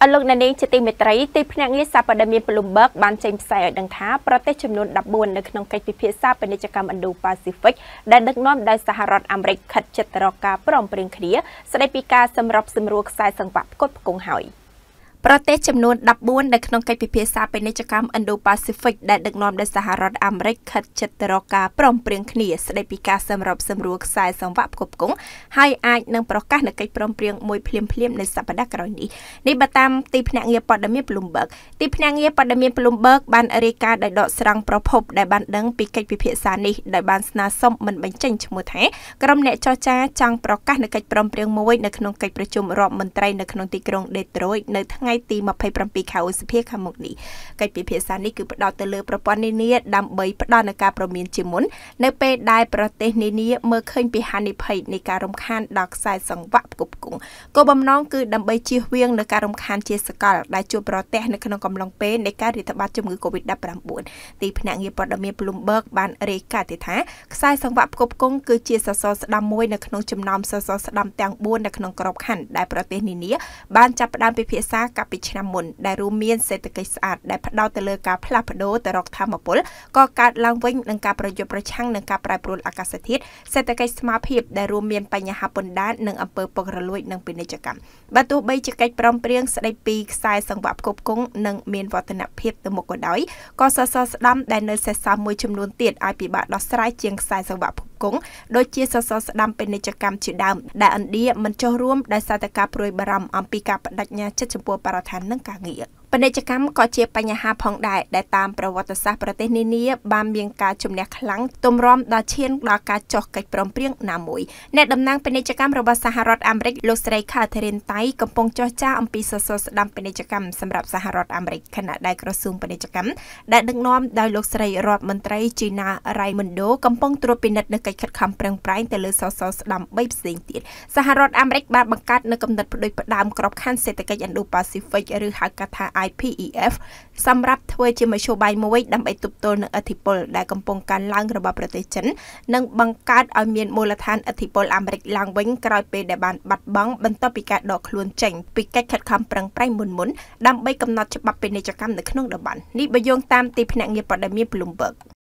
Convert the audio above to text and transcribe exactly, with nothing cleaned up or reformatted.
លោកអ្នកនាងជាទីមេត្រីទីភ្នាក់ងារសារព័ត៌មាន Bloomberg បានចេញផ្សាយឲ្យដឹងថាប្រទេសចំនួន ដប់បួន នៅក្នុងកិច្ចពិភាក្សាពាណិជ្ជកម្ម Indo-Pacific ដែលដឹកនាំដោយសហរដ្ឋអាមេរិកខិតជិតទៅរកការព្រមព្រៀងគ្នាស្តីពីការសម្របសម្រួលខ្សែសង្វាក់ផ្គត់ផ្គង់ហើយប្រទេសចំនួន ដប់បួន នៅក្នុងកិច្ចពិភាក្សាពាណិជ្ជកម្ម Indo-Pacific ដែលដឹកនាំដោយសហរដ្ឋអាមេរិកខិតជិតទៅរកការព្រមព្រៀងគ្នាស្តីពីការសម្របសម្រួលខ្សែសង្វាក់ផ្គត់ផ្គង់ហើយអាចនឹងប្រកាសនៅកិច្ចព្រមព្រៀងមួយភ្លាមៗនៅសប្តាហ៍ក្រោយនេះនេះបើតាមទីភ្នាក់ងារព័ត៌មាន Bloomberg ទីភ្នាក់ងារព័ត៌មាន Bloomberg បានរាយការណ៍ដោយដកស្រង់ប្រភពដែលបានដឹងពីកិច្ចពិភាក្សានេះដោយបានស្នើសុំមិនបញ្ចេញឈ្មោះថាក្រុមអ្នកចរចាចង់ប្រកាសនៅកិច្ចព្រមព្រៀងមួយនៅក្នុងកិច្ចប្រជុំរដ្ឋមន្ត្រីនៅក្នុងទីក្រុង Detroit នៅថ្ងៃទី ម្ភៃប្រាំពីរ ខែឧសភាខាងមុខនេះកិច្ចពិភាក្សានេះគឺផ្ដោតទៅលើប្រព័ន្ធនានាដើម្បីផ្ដល់នូវការព្រមានជាមុននៅពេលដែលប្រទេសនានាមើលឃើញពីហានិភ័យនៃការរំខានដល់ខ្សែសង្វាក់ផ្គត់ផ្គង់គោលបំណងគឺដើម្បីជៀសវាងនូវការរំខានជាសកលដែលជួបប្រទះនៅក្នុងកំឡុងពេលនៃការរាតត្បាតជំងឺ Covid ដប់ប្រាំបួន ទីភ្នាក់ងារព័ត៌មាន Bloomberg បានរាយការណ៍ថាខ្សែសង្វាក់ផ្គត់ផ្គង់គឺជាសសរស្តម្ភមួយនៅក្នុងចំណោមសសរស្តម្ភទាំងបួននៅក្នុងក្របខ័ណ្ឌដែលប្រទេសនានាបានចាប់ផ្ដើមពិភាក្សាកាលពីឆ្នាំមុនដែលរួមមានសេដ្ឋកិច្ចស្អាតដែលផ្ដោតទៅលើការផ្លាស់ប្ដូរទៅរកធម្មពលក៏កើតឡើងវិញនឹងការប្រយុទ្ធប្រឆាំងនឹងការប្រែប្រួលអាកាសធាតុសេដ្ឋកិច្ចស្មារភាពដែលរួមមានបញ្ហាពន្ធដារនិងអំពើពុករលួយនិងពាណិជ្ជកម្មបើទោះបីជាកិច្ចព្រមព្រៀងស្ដីពីខ្សែសង្វាក់ផ្គត់ផ្គង់និងមានវឌ្ឍនភាពទៅមុខក៏ដោយក៏សសរស្តម្ភដែលនៅសេសសល់មួយចំនួនទៀតឲ្យពិបាកដោះស្រាយជាងខ្សែសង្វាក់ផ្គត់ផ្គង់ដូចជាសសរស្តម្ភពាណិជ្ជកម្មជាដើមដែលឥណ្ឌាមិនចុះរួមដោយសារតែការព្រួយបារម្ភអំពីការបដិញ្ញាចិត្តចំពោះបរិស្ថាននិងការងារពាណិជ្ជកម្មក៏ជាបញ្ហាផងដែរដែលតាមប្រវត្តិសាស្ត្រប្រទេសនានាបានមានការជំនះខ្លាំងទម្រាំដល់ឈានដល់ការចុះកិច្ចព្រមព្រៀងណាមួយអ្នកតំណាងពាណិជ្ជកម្មរបស់សហរដ្ឋអាមេរិកលោកស្រី Catherine Tai កំពុងចរចាអំពីសសរស្តម្ភពាណិជ្ជកម្មសម្រាប់សហរដ្ឋអាមេរិកខណៈដែលក្រសួងពាណិជ្ជកម្មដែលដឹកនាំដោយលោកស្រីរដ្ឋមន្ត្រី Gina Raimondo កំពុងត្រួតពិនិត្យនៅកិច្ចខិតខំប្រឹងប្រែងទៅលើសសរស្តម្ភបីផ្សេងទៀតសហរដ្ឋអាមេរិកបានបង្កើតនៅគំនិតផ្ដួចផ្ដើមក្របខ័ណ្ឌសេដ្ឋកិច្ច Indo-Pacific ឬហៅកាត់ថា I P E F សម្រាប់ធ្វើជាមធ្យោបាយមួយដើម្បីទប់ទល់នឹងឥទ្ធិពលដែលកំពុងកើនឡើងរបស់ប្រទេសចិននិងបង្កើតឲ្យមានមូលដ្ឋានឥទ្ធិពលអាមេរិកឡើងវិញក្រោយពេលដែលបានបាត់បង់បន្ទាប់ពីការដកខ្លួនចេញពីកិច្ចខិតខំប្រឹងប្រែងមុនមុនដើម្បីកំណត់ច្បាប់ពាណិជ្ជកម្មនៅក្នុងតំបន់នេះបើយោងតាមទីភ្នាក់ងារព័ត៌មាន Bloomberg